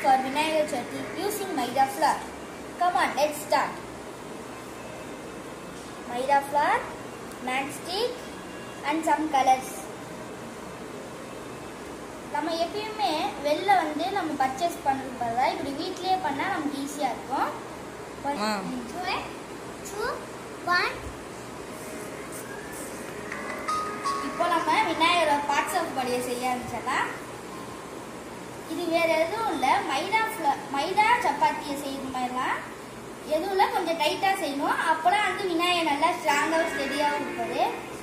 for Vinayagar Chaturthi using Maida flour. Come on, let's start. Maida flour, matchstick and some colors. நம்ம எப்பயுமே வெளில வந்து நம்ம purchase பண்றது பதிலா இப்படி வீட்லயே பண்ணா நமக்கு ஈஸியா இருக்கும். 2 1 இப்போ நம்ம விநாயகர் பார்ட்ஸ் ஆஃப் பாடியை செய்ய ஆரம்பிச்சலாம். இது வேற எதுவும் இல்ல, மைதா சப்பாத்தியை செய்யற மாதிரிலாம் எதுவும் இல்லை, கொஞ்சம் டைட்டா செய்யணும். அப்போதான் வந்து விநாயகர் நல்லா ஸ்ட்ராங்காகவும் ஸ்டெடியாகவும் இருப்பாரு.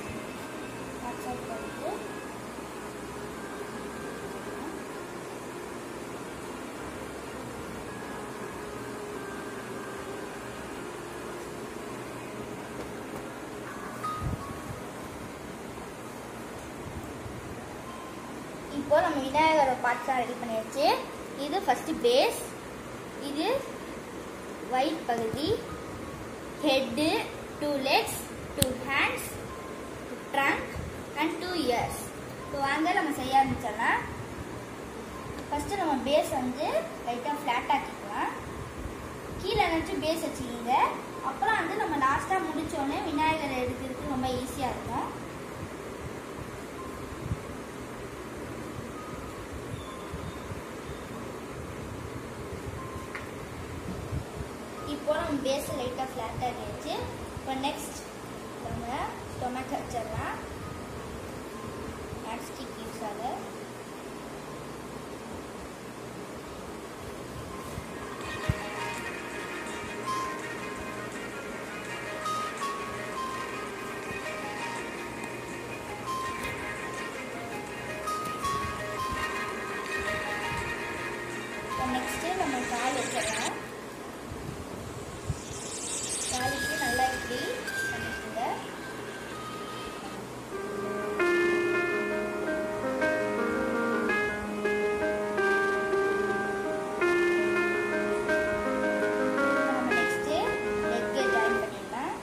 இப்போ நம்ம விநாயகரோட பார்ட்ஸா ரெடி பண்ணியாச்சு. இது ஃபர்ஸ்ட் பேஸ், இது ஒயிட் பகுதி, head, 2 legs, 2 hands, trunk and 2 ears. இப்போ வாங்க நம்ம செய்ய ஆரம்பிச்சலாம். ஃபர்ஸ்ட் நம்ம பேஸ் வந்து லைட்டா ஃபிளாட் ஆக்கிக்கலாம். கீழே நினைச்சு பேஸ் வச்சுக்கிங்க. அப்புறம் வந்து நம்ம லாஸ்டா முடிச்சோடனே விநாயகரை எடுக்கிறதுக்கு ரொம்ப ஈஸியா இருக்கும். இப்போ நம்ம பேஸ் லைட்டா ஃபிளாட் ஆகிடுச்சு. இப்போ நெக்ஸ்ட் நம்ம டொமேட்டோ வச்சிடலாம். மேட்ச்ஸ்டிக் யூஸ் ஆக நெக்ஸ்ட் நம்ம கால் வச்சிடலாம். காலுக்கு நல்லா இப்படி பண்ணிக்கோங்க. நம்ம நெக்ஸ்ட் லெக்கை ஜாயின் பண்ணிடலாம்.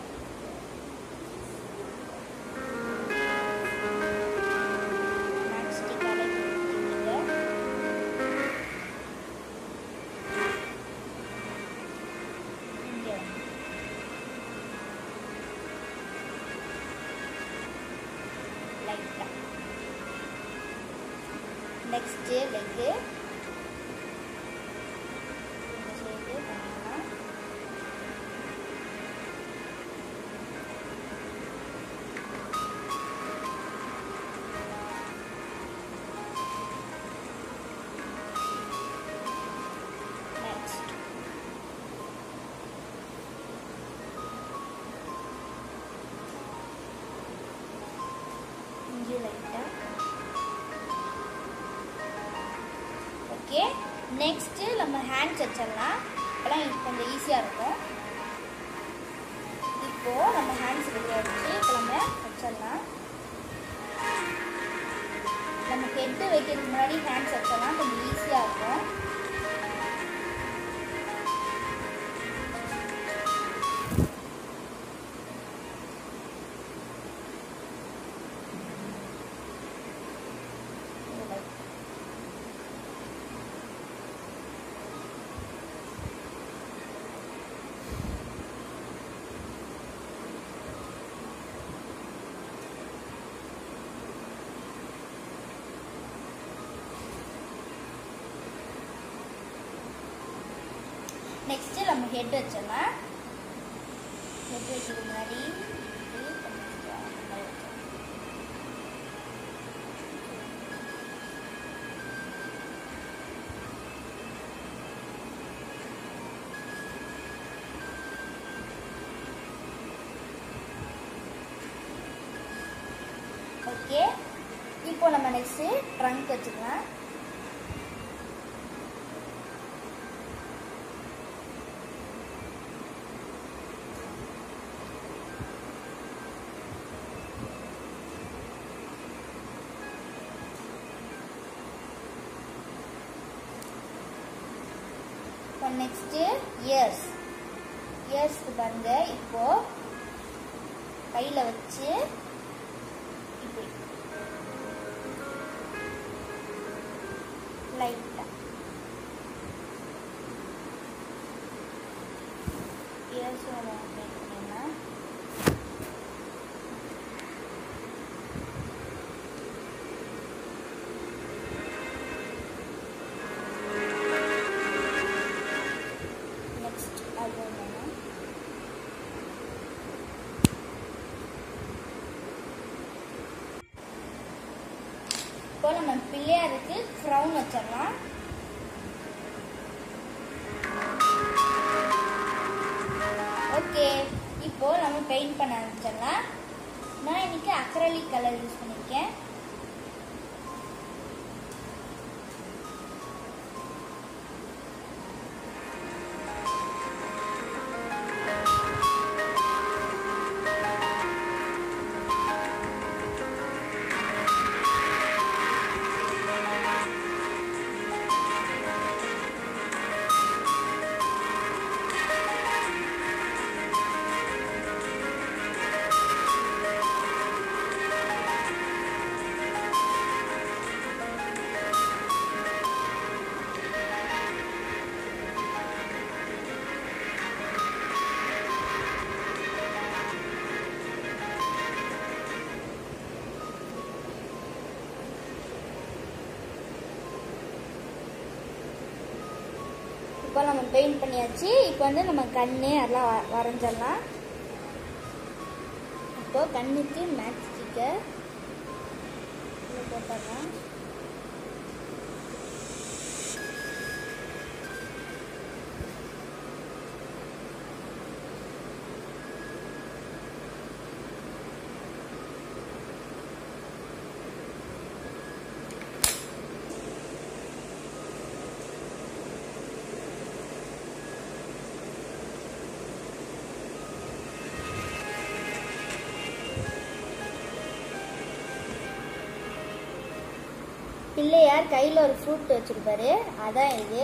மேட்ச்ஸ்டிக்கால கொடுத்துருக்கீங்க. நெக்ஸ்ட் லெக் இந்த சைடு பண்ணிடலாம். நெக்ஸ்ட் இங்கே லைட்டா. ஓகே, நெக்ஸ்ட் நம்ம ஹேண்ட்ஸ் வச்சிடலாம். அப்போலாம் கொஞ்சம் ஈஸியாக இருக்கும். இப்போ நம்ம ஹேண்ட்ஸ் ரெடி ஆகிடுச்சு. இப்போ நம்ம வச்சிடலாம். நம்ம ஹெட்டு வைக்கிறதுக்கு முன்னாடி ஹேண்ட்ஸ் வச்சிடலாம், கொஞ்சம் ஈஸியாக இருக்கும். நெக்ஸ்ட் நம்ம ஹெட் வச்சிடலாம். ஹெட் வைக்கிறதுக்கு முன்னாடி ஓகே. இப்போ நம்ம நெக்ஸ்ட் ட்ரங்க் வச்சுக்கலாம். Next ears. இயர்ஸ்க்கு பாருங்க, இப்போ கையில வச்சு இப்படி லைட்டா ஃபேஸும் மேக் பண்ணிடலாம். நெக்ஸ்ட் அது வேணும். இப்போ நம்ம பிள்ளையாருக்கு க்ரௌன் வச்சிடலாம். ஓகே, இப்போ நம்ம பெயிண்ட் பண்ண ஆரம்பிச்சிடலாம். நான் இன்னைக்கு அக்ரலிக் கலர் யூஸ் பண்ணியிருக்கேன். இப்போ நம்ம பெயிண்ட் பண்ணியாச்சு. இப்போ வந்து நம்ம கண்ணு அதெல்லாம் வரைஞ்சிடலாம். இப்போ கண்ணுக்கு மேட்ச் ஸ்டிக்கர் போட்டுடலாம். பிள்ளையார் கையில் ஒரு ஃப்ரூட் வச்சிருப்பாரு, அதான் இது.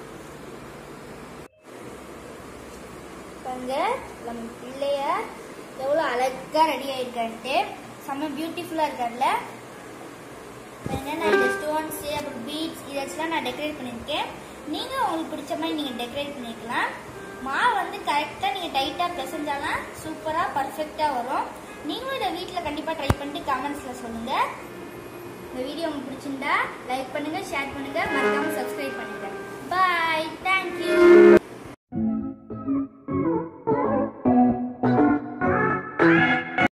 பாருங்க நம்ம பிள்ளையார் எவ்வளோ அழகா ரெடி ஆயிருக்கான்ட்டு, செம்ம பியூட்டிஃபுல்லா இருக்கார்ல. நான் இந்த ஸ்டோன்ஸ் அப்புறம் பீட்ஸ் இதெல்லாம் நான் டெக்கரேட் பண்ணியிருக்கேன். நீங்க உங்களுக்கு பிடிச்ச மாதிரி நீங்க டெக்கரேட் பண்ணிக்கலாம். மாவு வந்து கரெக்டா நீங்க டைட்டா பிசைஞ்சாலாம் சூப்பரா பர்ஃபெக்டா வரும். நீங்களும் இதை வீட்டில் கண்டிப்பா ட்ரை பண்ணிட்டு கமெண்ட்ஸ்ல சொல்லுங்க. இந்த வீடியோ உங்களுக்கு பிடிச்சிருந்தா லைக் பண்ணுங்க, ஷேர் பண்ணுங்க, மறக்காம சப்ஸ்கிரைப் பண்ணுங்க. பாய்.